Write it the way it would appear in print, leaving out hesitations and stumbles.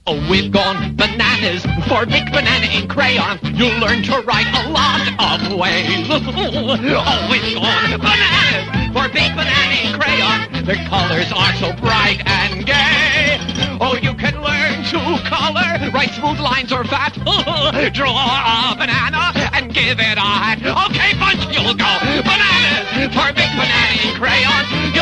Oh, we've gone bananas for Big Banana in Crayon. You'll learn to write a lot of ways. Oh, we've gone bananas for Big Banana in Crayon. Their colors are so bright and gay. Oh, you can learn to color, write smooth lines or fat. Draw a banana and give it a hat. Okay, bunch, you'll go bananas for Big Banana in Crayon.